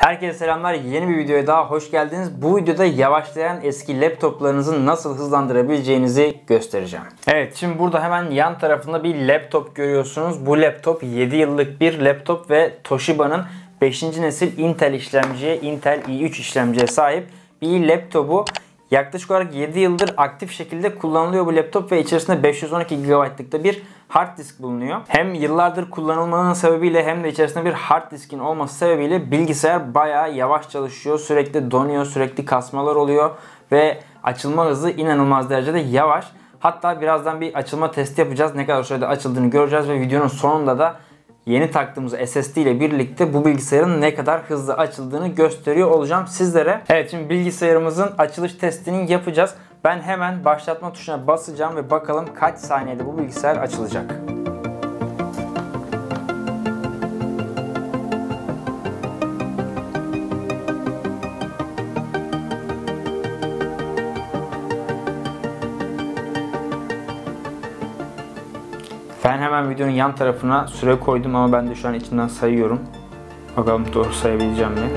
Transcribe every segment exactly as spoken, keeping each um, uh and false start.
Herkese selamlar. Yeni bir videoya daha hoş geldiniz. Bu videoda yavaşlayan eski laptoplarınızı nasıl hızlandırabileceğinizi göstereceğim. Evet, şimdi burada hemen yan tarafında bir laptop görüyorsunuz. Bu laptop yedi yıllık bir laptop ve Toshiba'nın beşinci nesil Intel işlemciye, Intel i üç işlemciye sahip bir laptopu. Yaklaşık olarak yedi yıldır aktif şekilde kullanılıyor bu laptop ve içerisinde beş yüz on iki gigabaytlık da bir hard disk bulunuyor. Hem yıllardır kullanılmanın sebebiyle hem de içerisinde bir hard diskin olması sebebiyle bilgisayar bayağı yavaş çalışıyor. Sürekli donuyor, sürekli kasmalar oluyor ve açılma hızı inanılmaz derecede yavaş. Hatta birazdan bir açılma testi yapacağız. Ne kadar sürede açıldığını göreceğiz ve videonun sonunda da yeni taktığımız S S D ile birlikte bu bilgisayarın ne kadar hızlı açıldığını gösteriyor olacağım sizlere. Evet, şimdi bilgisayarımızın açılış testini yapacağız. Ben hemen başlatma tuşuna basacağım ve bakalım kaç saniyede bu bilgisayar açılacak. Ben hemen videonun yan tarafına süre koydum ama ben de şu an içinden sayıyorum. Bakalım doğru sayabileceğim mi?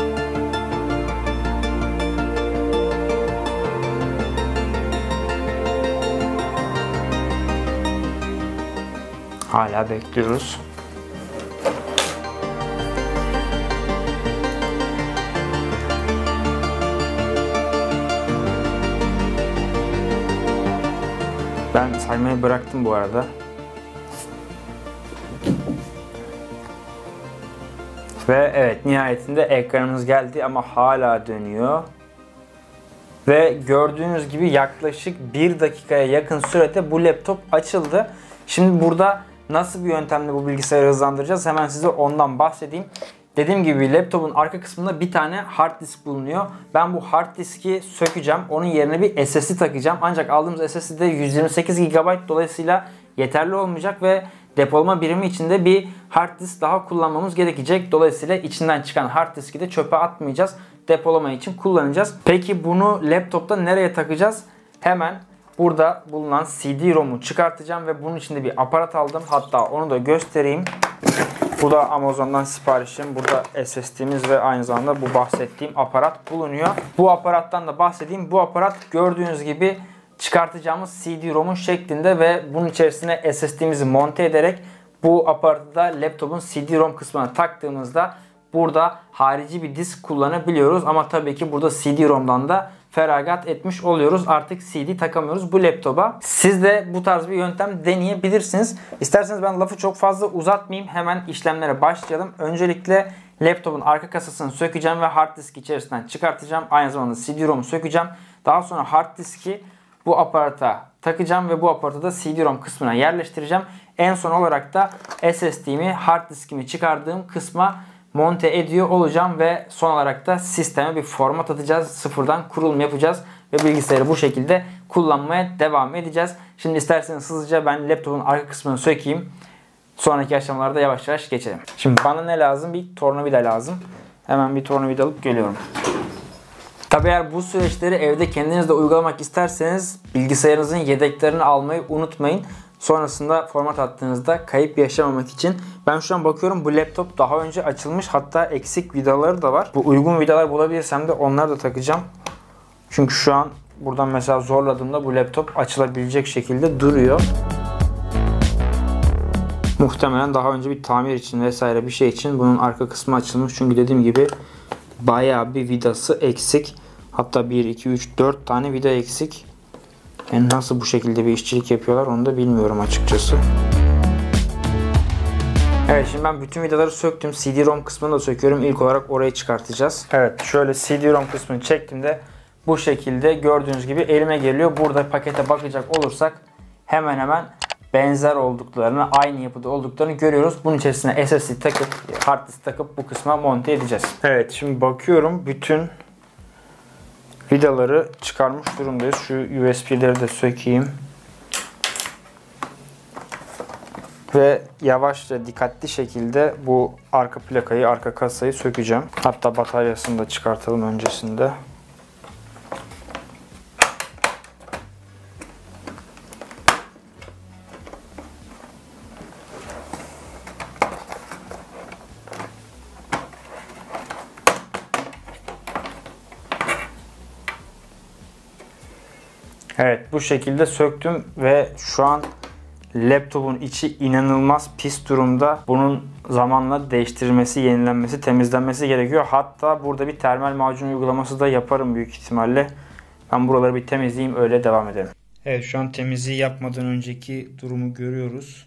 Hala bekliyoruz. Ben saymayı bıraktım bu arada. Ve evet, nihayetinde ekranımız geldi ama hala dönüyor. Ve gördüğünüz gibi yaklaşık bir dakikaya yakın sürede bu laptop açıldı. Şimdi burada nasıl bir yöntemle bu bilgisayarı hızlandıracağız? Hemen size ondan bahsedeyim. Dediğim gibi laptopun arka kısmında bir tane hard disk bulunuyor. Ben bu hard diski sökeceğim. Onun yerine bir S S D takacağım. Ancak aldığımız S S D yüz yirmi sekiz gigabayt, dolayısıyla yeterli olmayacak ve depolama birimi içinde bir hard disk daha kullanmamız gerekecek. Dolayısıyla içinden çıkan hard diski de çöpe atmayacağız. Depolama için kullanacağız. Peki bunu laptopta nereye takacağız? Hemen burada bulunan C D ROM'u çıkartacağım ve bunun için de bir aparat aldım. Hatta onu da göstereyim. Bu da Amazon'dan siparişim. Burada S S D'miz ve aynı zamanda bu bahsettiğim aparat bulunuyor. Bu aparattan da bahsedeyim. Bu aparat gördüğünüz gibi çıkartacağımız C D ROM'un şeklinde ve bunun içerisine S S D'mizi monte ederek bu aparatı da laptopun C D ROM kısmına taktığımızda burada harici bir disk kullanabiliyoruz. Ama tabii ki burada C D ROM'dan da feragat etmiş oluyoruz. Artık C D takamıyoruz bu laptopa. Siz de bu tarz bir yöntem deneyebilirsiniz. İsterseniz ben lafı çok fazla uzatmayayım. Hemen işlemlere başlayalım. Öncelikle laptopun arka kasasını sökeceğim ve hard disk içerisinden çıkartacağım. Aynı zamanda C D ROM'u sökeceğim. Daha sonra hard diski bu aparata takacağım ve bu aparatı da C D ROM kısmına yerleştireceğim. En son olarak da S S D'mi, hard diskimi çıkardığım kısma monte ediyor olacağım ve son olarak da sisteme bir format atacağız. Sıfırdan kurulum yapacağız ve bilgisayarı bu şekilde kullanmaya devam edeceğiz. Şimdi isterseniz hızlıca ben laptopun arka kısmını sökeyim. Sonraki aşamalarda yavaş yavaş geçelim. Şimdi bana ne lazım? Bir tornavida lazım. Hemen bir tornavida alıp geliyorum. Tabi eğer bu süreçleri evde kendiniz de uygulamak isterseniz bilgisayarınızın yedeklerini almayı unutmayın. Sonrasında format attığınızda kayıp yaşamamak için. Ben şu an bakıyorum, bu laptop daha önce açılmış, hatta eksik vidaları da var. Bu uygun vidalar bulabilirsem de onları da takacağım. Çünkü şu an buradan mesela zorladığımda bu laptop açılabilecek şekilde duruyor. Muhtemelen daha önce bir tamir için vesaire bir şey için bunun arka kısmı açılmış. Çünkü dediğim gibi bayağı bir vidası eksik. Hatta bir, iki, üç, dört tane vida eksik. Yani nasıl bu şekilde bir işçilik yapıyorlar onu da bilmiyorum açıkçası. Evet, şimdi ben bütün vidaları söktüm. C D ROM kısmını da söküyorum. İlk olarak orayı çıkartacağız. Evet, şöyle C D ROM kısmını çektiğimde bu şekilde gördüğünüz gibi elime geliyor. Burada pakete bakacak olursak hemen hemen benzer olduklarını, aynı yapıda olduklarını görüyoruz. Bunun içerisine S S D takıp, hard disk takıp bu kısma monte edeceğiz. Evet, şimdi bakıyorum bütün vidaları çıkarmış durumdayız. Şu U S B'leri de sökeyim. Ve yavaşça, dikkatli şekilde bu arka plakayı, arka kasayı sökeceğim. Hatta bataryasını da çıkartalım öncesinde. Evet, bu şekilde söktüm ve şu an laptopun içi inanılmaz pis durumda. Bunun zamanla değiştirilmesi, yenilenmesi, temizlenmesi gerekiyor. Hatta burada bir termal macun uygulaması da yaparım büyük ihtimalle. Ben buraları bir temizleyeyim, öyle devam edelim. Evet, şu an temizliği yapmadan önceki durumu görüyoruz.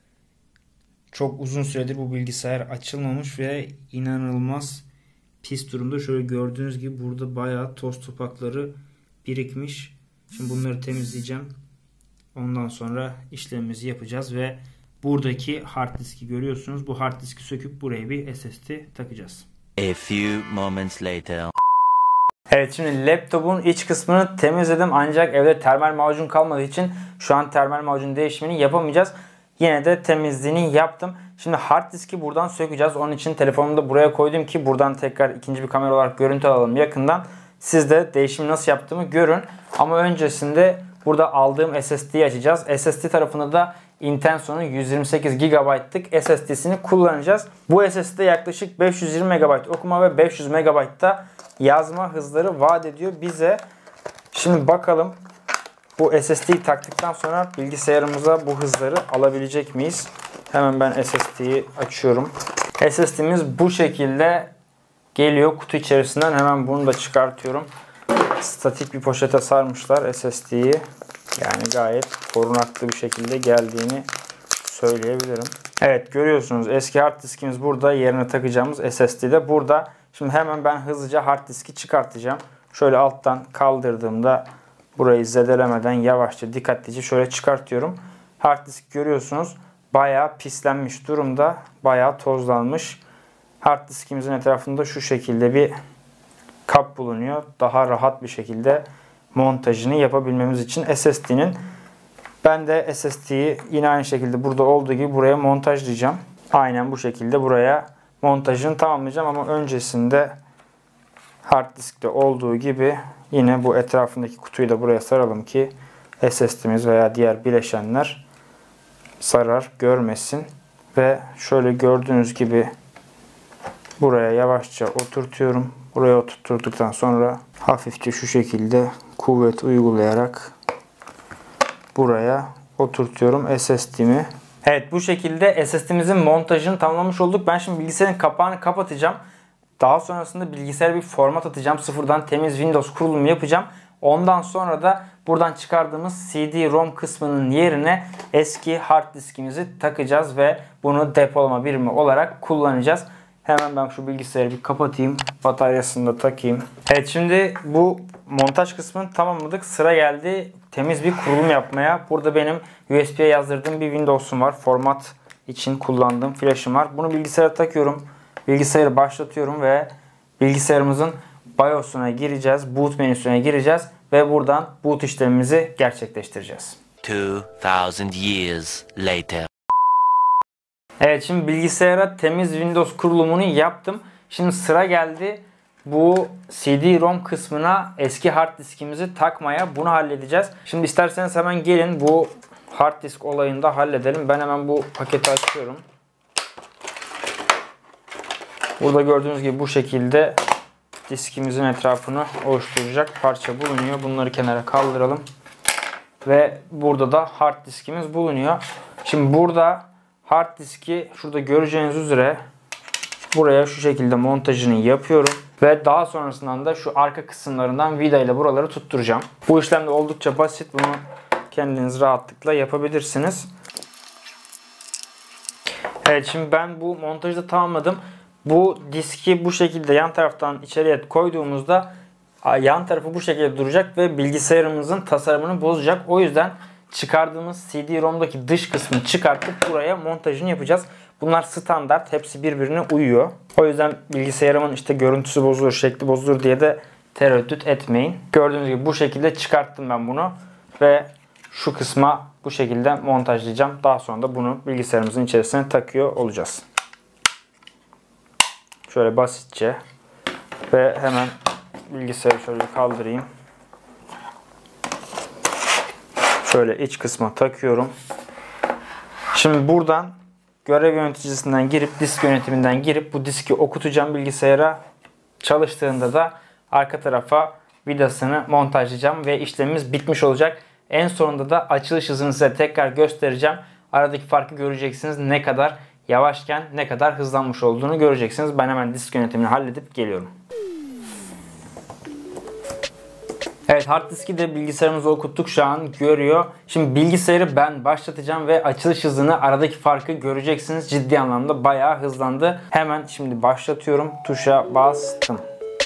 Çok uzun süredir bu bilgisayar açılmamış ve inanılmaz pis durumda. Şöyle gördüğünüz gibi burada bayağı toz topakları birikmiş. Şimdi bunları temizleyeceğim. Ondan sonra işlemimizi yapacağız ve buradaki hard diski görüyorsunuz. Bu hard diski söküp buraya bir S S D takacağız. A few moments later. Evet, şimdi laptopun iç kısmını temizledim ancak evde termal macun kalmadığı için şu an termal macun değişimini yapamayacağız. Yine de temizliğini yaptım. Şimdi hard diski buradan sökeceğiz. Onun için telefonumu da buraya koydum ki buradan tekrar ikinci bir kamera olarak görüntü alalım yakından. Siz de değişimi nasıl yaptığımı görün. Ama öncesinde burada aldığım S S D'yi açacağız. S S D tarafında da Intenson'un yüz yirmi sekiz gigabaytlık S S D'sini kullanacağız. Bu S S D yaklaşık beş yüz yirmi megabayt okuma ve beş yüz megabayt da yazma hızları vaat ediyor bize. Şimdi bakalım bu S S D'yi taktıktan sonra bilgisayarımıza bu hızları alabilecek miyiz? Hemen ben S S D'yi açıyorum. S S D'miz bu şekilde geliyor kutu içerisinden. Hemen bunu da çıkartıyorum. Statik bir poşete sarmışlar S S D'yi. Yani gayet korunaklı bir şekilde geldiğini söyleyebilirim. Evet, görüyorsunuz eski hard diskimiz burada. Yerine takacağımız S S D de burada. Şimdi hemen ben hızlıca hard diski çıkartacağım. Şöyle alttan kaldırdığımda burayı zedelemeden yavaşça dikkatlice şöyle çıkartıyorum. Hard disk görüyorsunuz bayağı pislenmiş durumda. Bayağı tozlanmış. Hard diskimizin etrafında şu şekilde bir kap bulunuyor. Daha rahat bir şekilde montajını yapabilmemiz için S S D'nin. Ben de S S D'yi yine aynı şekilde burada olduğu gibi buraya montajlayacağım. Aynen bu şekilde buraya montajını tamamlayacağım ama öncesinde hard diskte olduğu gibi yine bu etrafındaki kutuyu da buraya saralım ki S S D'miz veya diğer bileşenler zarar görmesin. Ve şöyle gördüğünüz gibi buraya yavaşça oturtuyorum. Buraya oturttuktan sonra hafifçe şu şekilde kuvvet uygulayarak buraya oturtuyorum S S D'mi. Evet, bu şekilde S S D'mizin montajını tamamlamış olduk. Ben şimdi bilgisayarın kapağını kapatacağım. Daha sonrasında bilgisayara bir format atacağım. Sıfırdan temiz Windows kurulumu yapacağım. Ondan sonra da buradan çıkardığımız C D ROM kısmının yerine eski hard diskimizi takacağız ve bunu depolama birimi olarak kullanacağız. Hemen ben şu bilgisayarı bir kapatayım. Bataryasını da takayım. Evet, şimdi bu montaj kısmını tamamladık. Sıra geldi temiz bir kurulum yapmaya. Burada benim U S B'ye yazdırdığım bir Windows'um var. Format için kullandığım flash'ım var. Bunu bilgisayara takıyorum. Bilgisayarı başlatıyorum ve bilgisayarımızın BIOS'una gireceğiz. Boot menüsüne gireceğiz ve buradan boot işlemimizi gerçekleştireceğiz. two thousand years later. Evet, şimdi bilgisayara temiz Windows kurulumunu yaptım. Şimdi sıra geldi bu C D ROM kısmına eski hard diskimizi takmaya. Bunu halledeceğiz. Şimdi isterseniz hemen gelin bu hard disk olayını da halledelim. Ben hemen bu paketi açıyorum. Burada gördüğünüz gibi bu şekilde diskimizin etrafını oluşturacak parça bulunuyor. Bunları kenara kaldıralım. Ve burada da hard diskimiz bulunuyor. Şimdi burada hard diski şurada göreceğiniz üzere buraya şu şekilde montajını yapıyorum. Ve daha sonrasında da şu arka kısımlarından vida ile buraları tutturacağım. Bu işlem de oldukça basit. Bunu kendiniz rahatlıkla yapabilirsiniz. Evet, şimdi ben bu montajı da tamamladım. Bu diski bu şekilde yan taraftan içeriye koyduğumuzda yan tarafı bu şekilde duracak ve bilgisayarımızın tasarımını bozacak. O yüzden çıkardığımız C D ROM'daki dış kısmını çıkartıp buraya montajını yapacağız. Bunlar standart. Hepsi birbirine uyuyor. O yüzden bilgisayarımın işte görüntüsü bozulur, şekli bozulur diye de tereddüt etmeyin. Gördüğünüz gibi bu şekilde çıkarttım ben bunu. Ve şu kısma bu şekilde montajlayacağım. Daha sonra da bunu bilgisayarımızın içerisine takıyor olacağız. Şöyle basitçe ve hemen bilgisayarı şöyle kaldırayım. Şöyle iç kısma takıyorum. Şimdi buradan görev yöneticisinden girip disk yönetiminden girip bu diski okutacağım bilgisayara. Çalıştığında da arka tarafa vidasını montajlayacağım ve işlemimiz bitmiş olacak. En sonunda da açılış hızını size tekrar göstereceğim. Aradaki farkı göreceksiniz. Ne kadar yavaşken ne kadar hızlanmış olduğunu göreceksiniz. Ben hemen disk yönetimini halledip geliyorum. Evet, hard diski de bilgisayarımıza okuttuk, şu an görüyor. Şimdi bilgisayarı ben başlatacağım ve açılış hızını, aradaki farkı göreceksiniz. Ciddi anlamda bayağı hızlandı. Hemen şimdi başlatıyorum. Tuşa bastım.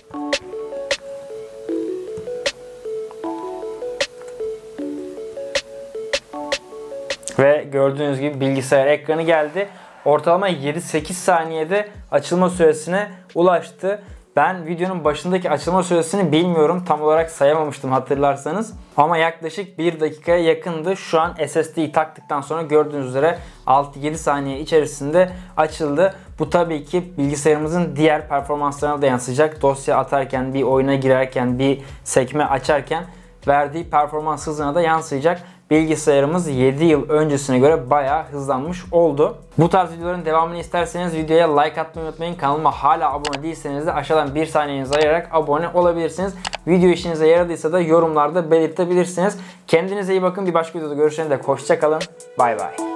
Ve gördüğünüz gibi bilgisayar ekranı geldi. Ortalama yedi sekiz saniyede açılma süresine ulaştı. Ben videonun başındaki açılma süresini bilmiyorum. Tam olarak sayamamıştım hatırlarsanız. Ama yaklaşık bir dakikaya yakındı. Şu an S S D'yi taktıktan sonra gördüğünüz üzere altı yedi saniye içerisinde açıldı. Bu tabii ki bilgisayarımızın diğer performanslarına da yansıyacak. Dosya atarken, bir oyuna girerken, bir sekme açarken verdiği performans hızına da yansıyacak. Bilgisayarımız yedi yıl öncesine göre bayağı hızlanmış oldu. Bu tarz videoların devamını isterseniz videoya like atmayı unutmayın. Kanalıma hala abone değilseniz de aşağıdan bir saniyenizi ayırarak abone olabilirsiniz. Video işinize yaradıysa da yorumlarda belirtebilirsiniz. Kendinize iyi bakın. Bir başka videoda görüşene dek hoşça kalın. Bay bay.